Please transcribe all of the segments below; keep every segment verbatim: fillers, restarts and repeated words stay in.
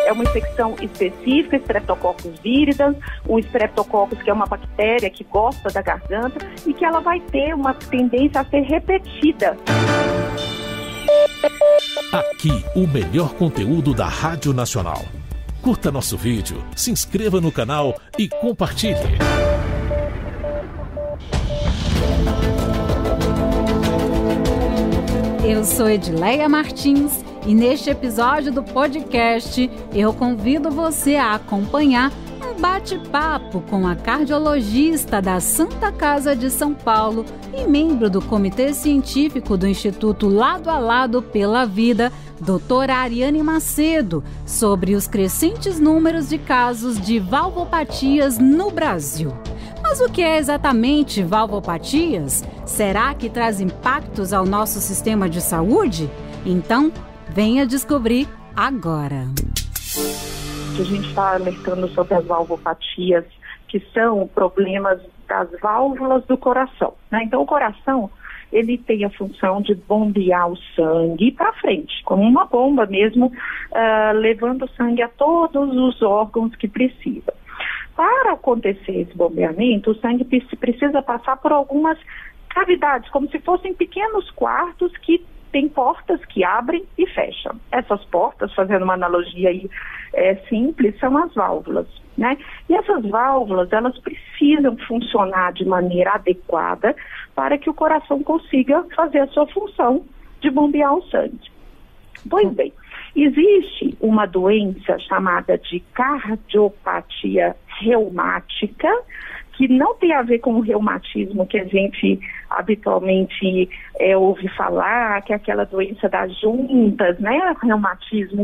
é uma infecção específica, Streptococcus viridans, o Streptococcus, que é uma bactéria que gosta da garganta e que ela vai ter uma tendência a ser repetida. Aqui, o melhor conteúdo da Rádio Nacional. Curta nosso vídeo, se inscreva no canal e compartilhe. Eu sou Edileia Martins e neste episódio do podcast eu convido você a acompanhar um bate-papo com a cardiologista da Santa Casa de São Paulo e membro do Comitê Científico do Instituto Lado a Lado pela Vida, doutora Ariane Macedo, sobre os crescentes números de casos de valvopatias no Brasil. Mas o que é exatamente valvopatias? Será que traz impactos ao nosso sistema de saúde? Então, venha descobrir agora. A gente está alertando sobre as valvopatias, que são problemas das válvulas do coração, né? Então, o coração, ele tem a função de bombear o sangue para frente, como uma bomba mesmo, uh, levando o sangue a todos os órgãos que precisa. Para acontecer esse bombeamento, o sangue precisa passar por algumas cavidades, como se fossem pequenos quartos que tem portas que abrem e fecham. Essas portas, fazendo uma analogia aí é, simples, são as válvulas, né? E essas válvulas, elas precisam funcionar de maneira adequada para que o coração consiga fazer a sua função de bombear o sangue. Pois bem, existe uma doença chamada de cardiopatia reumática, que não tem a ver com o reumatismo que a gente habitualmente é, ouve falar, que é aquela doença das juntas, né? Reumatismo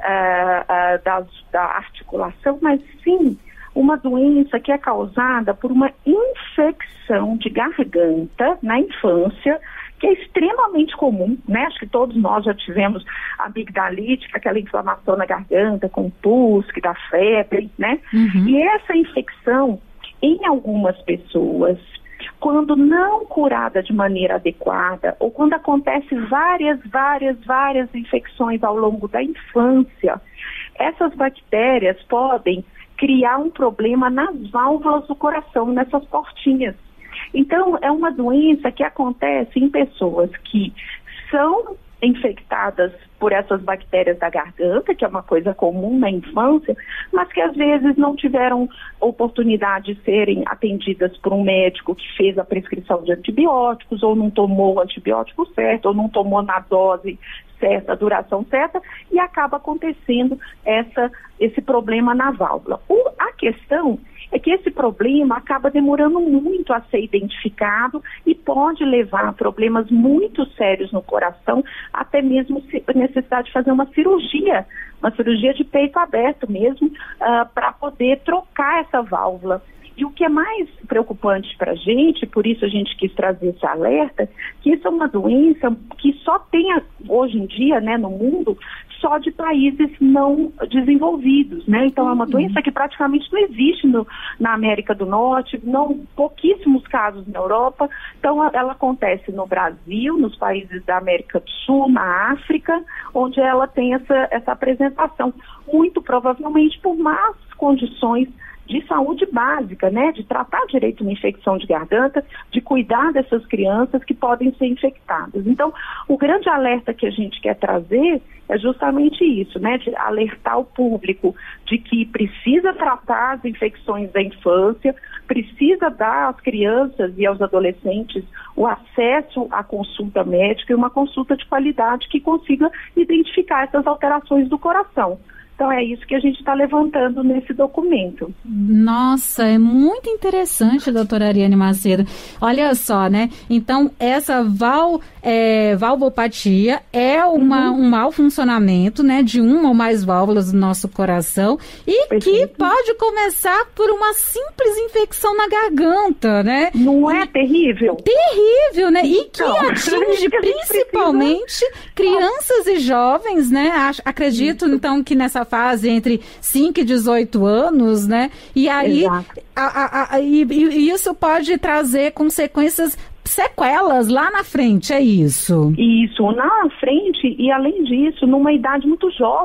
uh, uh, das, da articulação, mas sim uma doença que é causada por uma infecção de garganta na infância, que é extremamente comum, né? Acho que todos nós já tivemos amigdalite, aquela inflamação na garganta, com pus, que dá febre, né? Uhum. E essa infecção, em algumas pessoas, quando não curada de maneira adequada, ou quando acontece várias, várias, várias infecções ao longo da infância, essas bactérias podem criar um problema nas válvulas do coração, nessas portinhas. Então, é uma doença que acontece em pessoas que são infectadas por essas bactérias da garganta, que é uma coisa comum na infância, mas que às vezes não tiveram oportunidade de serem atendidas por um médico que fez a prescrição de antibióticos, ou não tomou o antibiótico certo, ou não tomou na dose certa, a duração certa, e acaba acontecendo essa, esse problema na válvula. O, a questão é que esse problema acaba demorando muito a ser identificado e pode levar a problemas muito sérios no coração, até mesmo a necessidade de fazer uma cirurgia, uma cirurgia de peito aberto mesmo, uh, para poder trocar essa válvula. E o que é mais preocupante para a gente, por isso a gente quis trazer esse alerta, que isso é uma doença que só tem hoje em dia, né, no mundo, só de países não desenvolvidos, né? Então é uma doença que praticamente não existe no, na América do Norte, não, pouquíssimos casos na Europa. Então ela acontece no Brasil, nos países da América do Sul, na África, onde ela tem essa, essa apresentação, muito provavelmente por más condições de saúde básica, né, de tratar direito uma infecção de garganta, de cuidar dessas crianças que podem ser infectadas. Então, o grande alerta que a gente quer trazer é justamente isso, né, de alertar o público de que precisa tratar as infecções da infância, precisa dar às crianças e aos adolescentes o acesso à consulta médica e uma consulta de qualidade que consiga identificar essas alterações do coração. Então é isso que a gente está levantando nesse documento. Nossa, é muito interessante, doutora Ariane Macedo. Olha só, né? Então, essa val, é, valvopatia é uma, uhum. um mau funcionamento, né, de uma ou mais válvulas do nosso coração e Perfeito. Que pode começar por uma simples infecção na garganta, né? Não é terrível? Terrível, né? E que Não. atinge que principalmente crianças e jovens, né? Acredito, Isso. então, que nessa fase entre cinco e dezoito anos, né? E aí, a, a, a, e, e isso pode trazer consequências, sequelas lá na frente, é isso? Isso, na frente, e além disso, numa idade muito jovem,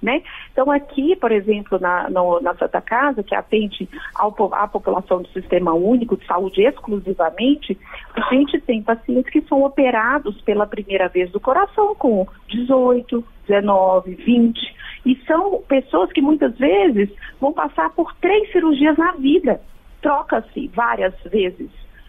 né? Então aqui, por exemplo, na, no, na Santa Casa, que atende ao, à população do Sistema Único de Saúde exclusivamente, a gente tem pacientes que são operados pela primeira vez do coração com dezoito, dezenove, vinte, e são pessoas que muitas vezes vão passar por três cirurgias na vida, troca-se várias vezes.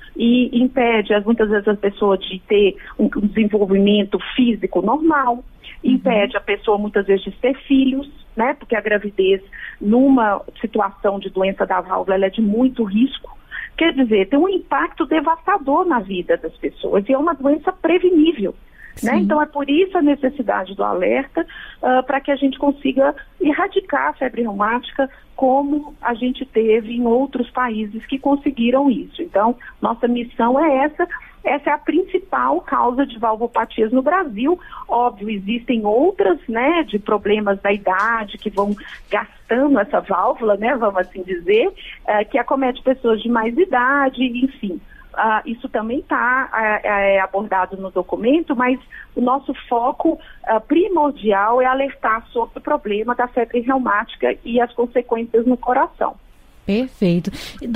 E impede, muitas vezes, a pessoa de ter um desenvolvimento físico normal, impede a pessoa, muitas vezes, de ter filhos, né? Porque a gravidez, numa situação de doença da válvula, ela é de muito risco. Quer dizer, tem um impacto devastador na vida das pessoas, e é uma doença prevenível. Né? Então é por isso a necessidade do alerta, uh, para que a gente consiga erradicar a febre reumática como a gente teve em outros países que conseguiram isso. Então, nossa missão é essa, essa é a principal causa de valvopatias no Brasil. Óbvio, existem outras, né, de problemas da idade que vão gastando essa válvula, né, vamos assim dizer, uh, que acomete pessoas de mais idade, enfim. Uh, isso também está uh, é, abordado no documento, mas o nosso foco uh, primordial é alertar sobre o problema da febre reumática e as consequências no coração. Perfeito.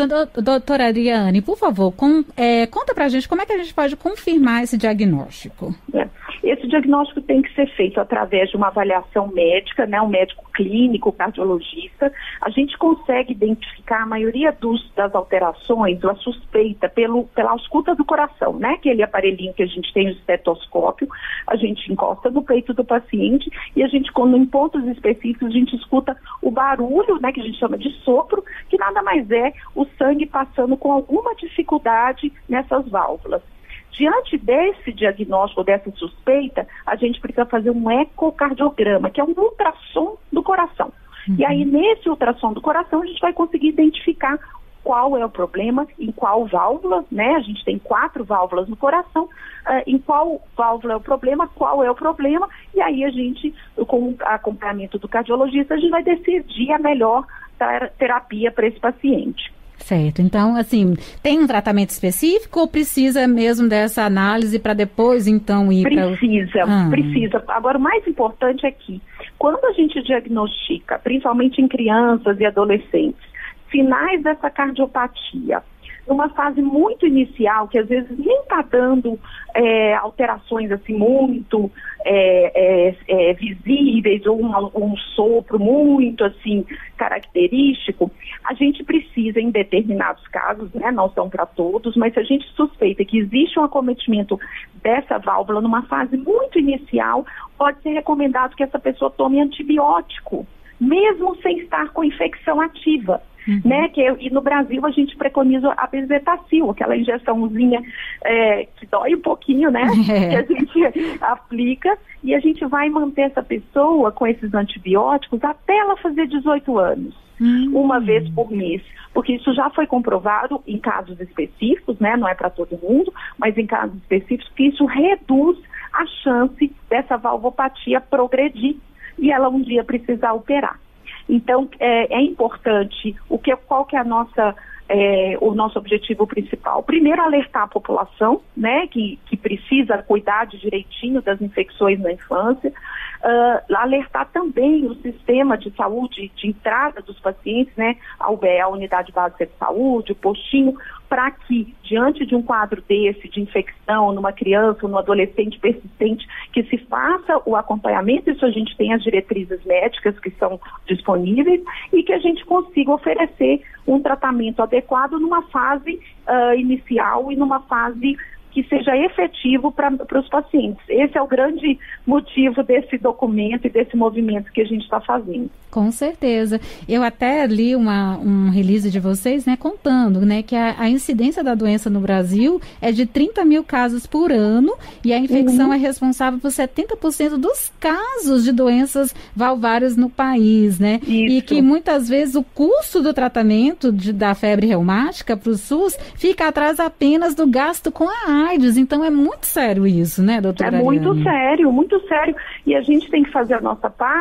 Doutora Ariane, por favor, com, é, conta pra gente como é que a gente pode confirmar esse diagnóstico. É. Esse diagnóstico tem que ser feito através de uma avaliação médica, né, um médico clínico, cardiologista. A gente consegue identificar a maioria dos, das alterações, a suspeita pelo, pela ausculta do coração, né, aquele aparelhinho que a gente tem, o estetoscópio, a gente encosta no peito do paciente e a gente, quando em pontos específicos, a gente escuta o barulho, né, que a gente chama de sopro, que nada mais é o sangue passando com alguma dificuldade nessas válvulas. Diante desse diagnóstico, dessa suspeita, a gente precisa fazer um ecocardiograma, que é um ultrassom do coração. Uhum. E aí, nesse ultrassom do coração, a gente vai conseguir identificar qual é o problema, em qual válvula, né? A gente tem quatro válvulas no coração, uh, em qual válvula é o problema, qual é o problema, e aí a gente, com o acompanhamento do cardiologista, a gente vai decidir a melhor terapia para esse paciente. Certo, então, assim, tem um tratamento específico ou precisa mesmo dessa análise para depois, então, ir para... Precisa, ah. precisa. Agora, o mais importante é que, quando a gente diagnostica, principalmente em crianças e adolescentes, sinais dessa cardiopatia, numa fase muito inicial, que às vezes nem está dando é, alterações assim muito é, é, é, visíveis, ou um, um sopro muito assim característico, a gente precisa, em determinados casos, né, não são para todos, mas se a gente suspeita que existe um acometimento dessa válvula numa fase muito inicial, pode ser recomendado que essa pessoa tome antibiótico, mesmo sem estar com infecção ativa. Uhum. Né, que, e no Brasil a gente preconiza a bezetacil, aquela injeçãozinha é, que dói um pouquinho, né, é. que a gente aplica, e a gente vai manter essa pessoa com esses antibióticos até ela fazer dezoito anos, uhum. uma vez por mês, porque isso já foi comprovado em casos específicos, né, não é para todo mundo, mas em casos específicos, que isso reduz a chance dessa valvopatia progredir e ela um dia precisar operar. Então, é, é importante, o que, qual que é a nossa, é, o nosso objetivo principal? Primeiro, alertar a população, né, que, que precisa cuidar de direitinho das infecções na infância, uh, alertar também o sistema de saúde, de entrada dos pacientes, né, a U B S, a Unidade Básica de Saúde, o postinho, para que, diante de um quadro desse, de infecção numa criança ou no adolescente persistente, que se faça o acompanhamento, isso a gente tem as diretrizes médicas que são disponíveis, e que a gente consiga oferecer um tratamento adequado numa fase uh, inicial e numa fase que seja efetivo para os pacientes. Esse é o grande motivo desse documento e desse movimento que a gente está fazendo. Com certeza. Eu até li uma, um release de vocês, né, contando, né, que a, a incidência da doença no Brasil é de trinta mil casos por ano e a infecção uhum. é responsável por setenta por cento dos casos de doenças valvárias no país, né? Isso. E que muitas vezes o custo do tratamento de, da febre reumática para o SUS fica atrás apenas do gasto com a AIDS. Então é muito sério isso, né, doutora É muito Ariane? sério, muito sério. E a gente tem que fazer a nossa parte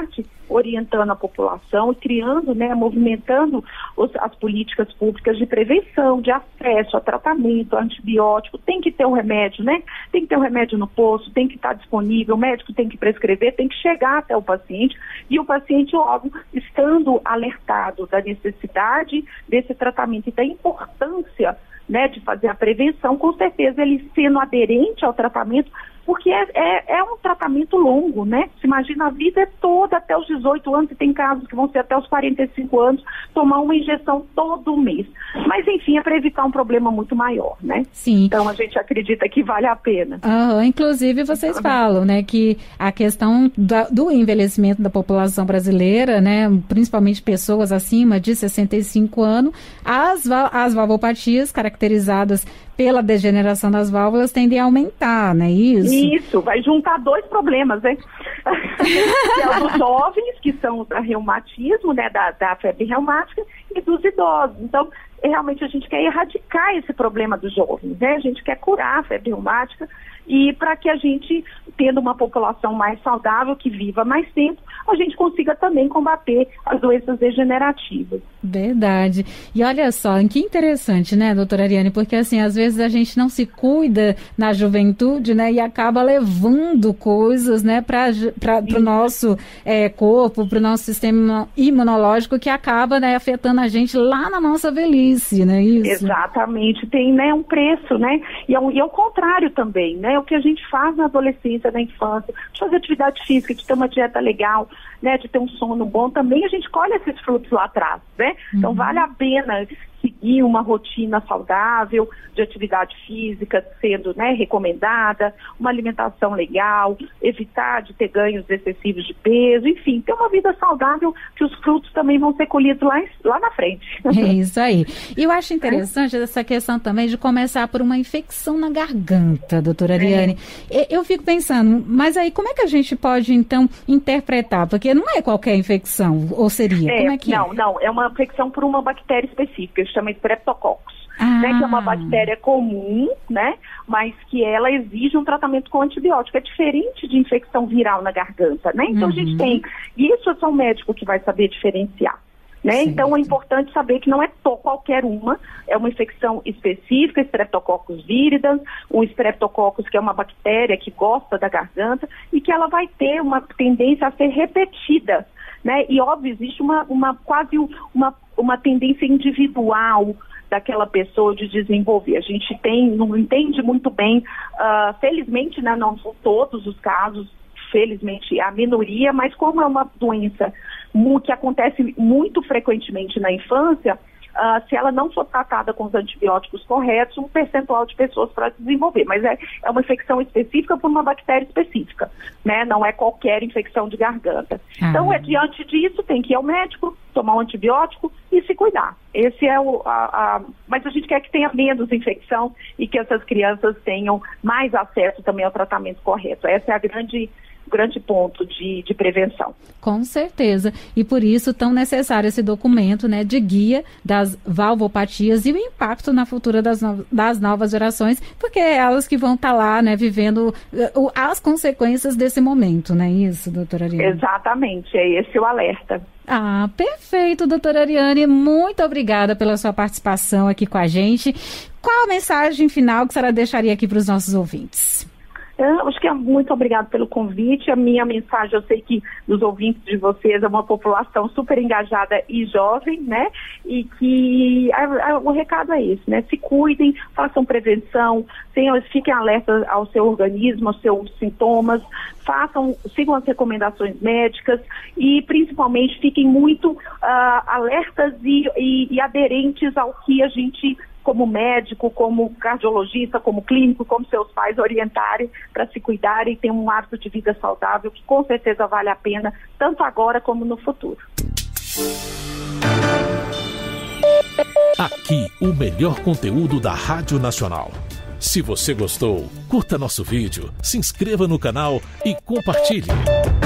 orientando a população e criando, né, movimentando os, as políticas públicas de prevenção, de acesso a tratamento, a antibiótico. Tem que ter um remédio, né? Tem que ter um remédio no posto, tem que estar disponível, o médico tem que prescrever, tem que chegar até o paciente e o paciente, óbvio, estando alertado da necessidade desse tratamento e da importância, né, de fazer a prevenção, com certeza ele sendo aderente ao tratamento, porque é, é, é um tratamento longo, né? Se imagina, a vida é toda até os dezoito anos, e tem casos que vão ser até os quarenta e cinco anos, tomar uma injeção todo mês. Mas, enfim, é para evitar um problema muito maior, né? Sim. Então, a gente acredita que vale a pena. Uhum. Inclusive, vocês falam, né, que a questão da, do envelhecimento da população brasileira, né, principalmente pessoas acima de sessenta e cinco anos, as, as valvopatias caracterizadas pela degeneração das válvulas tendem a aumentar, né? Isso? Isso, vai juntar dois problemas, né? Que é os jovens, que são da reumatismo, né, da, da febre reumática, e dos idosos. Então, realmente a gente quer erradicar esse problema dos jovens, né? A gente quer curar a febre reumática e para que a gente, tendo uma população mais saudável, que viva mais tempo, a gente consiga também combater as doenças degenerativas. Verdade. E olha só, que interessante, né, doutora Ariane? Porque, assim, às vezes a gente não se cuida na juventude, né, e acaba levando coisas, né, para o nosso é, corpo, para o nosso sistema imunológico, que acaba, né, afetando a gente lá na nossa velhice, né? Isso. Exatamente. Tem, né, um preço, né? E é, e é o contrário também, né? O que a gente faz na adolescência, na infância, de fazer atividade física, de ter uma dieta legal, né, de ter um sono bom, também a gente colhe esses frutos lá atrás, né? Uhum. Então vale a pena seguir uma rotina saudável de atividade física, sendo, né, recomendada, uma alimentação legal, evitar de ter ganhos excessivos de peso, enfim, ter uma vida saudável, que os frutos também vão ser colhidos lá, lá na frente. É isso aí. E eu acho interessante é. essa questão também de começar por uma infecção na garganta, doutora Ariane. É. Eu fico pensando, mas aí como é que a gente pode, então, interpretar? Porque não é qualquer infecção, ou seria? É, como é que não, é? não, é uma infecção por uma bactéria específica, que se chama Streptococcus. Ah. Né, que é uma bactéria comum, né, mas que ela exige um tratamento com antibiótico. É diferente de infecção viral na garganta, né? Então, uhum. a gente tem... Isso é só o médico que vai saber diferenciar, né? Então, é importante saber que não é to, qualquer uma, é uma infecção específica, Streptococcus viridans, um Streptococcus que é uma bactéria que gosta da garganta e que ela vai ter uma tendência a ser repetida, né? E, óbvio, existe uma, uma quase uma, uma tendência individual daquela pessoa de desenvolver. A gente tem, não entende muito bem, uh, felizmente, né, não são todos os casos, felizmente a minoria, mas como é uma doença que acontece muito frequentemente na infância, Uh, se ela não for tratada com os antibióticos corretos, um percentual de pessoas para desenvolver. Mas é, é uma infecção específica por uma bactéria específica, né? Não é qualquer infecção de garganta. Ah. Então, é, diante disso, tem que ir ao médico, tomar um antibiótico e se cuidar. Esse é o... A, a... Mas a gente quer que tenha menos infecção e que essas crianças tenham mais acesso também ao tratamento correto. Essa é a grande... grande ponto de, de prevenção. Com certeza. E por isso tão necessário esse documento, né, de guia das valvopatias e o impacto na futura das, no, das novas gerações, porque é elas que vão estar tá lá, né, vivendo uh, as consequências desse momento, não é isso, doutora Ariane? Exatamente, é esse o alerta. Ah, perfeito, doutora Ariane. Muito obrigada pela sua participação aqui com a gente. Qual a mensagem final que a senhora deixaria aqui para os nossos ouvintes? Eu acho que é muito obrigado pelo convite. A minha mensagem, eu sei que dos ouvintes de vocês é uma população super engajada e jovem, né? E que a, a, o recado é esse, né? Se cuidem, façam prevenção, tenham, fiquem alertas ao seu organismo, aos seus sintomas, façam, sigam as recomendações médicas e principalmente fiquem muito uh, alertas e, e, e aderentes ao que a gente, como médico, como cardiologista, como clínico, como seus pais orientarem para se cuidarem e ter um hábito de vida saudável que com certeza vale a pena, tanto agora como no futuro. Aqui, o melhor conteúdo da Rádio Nacional. Se você gostou, curta nosso vídeo, se inscreva no canal e compartilhe.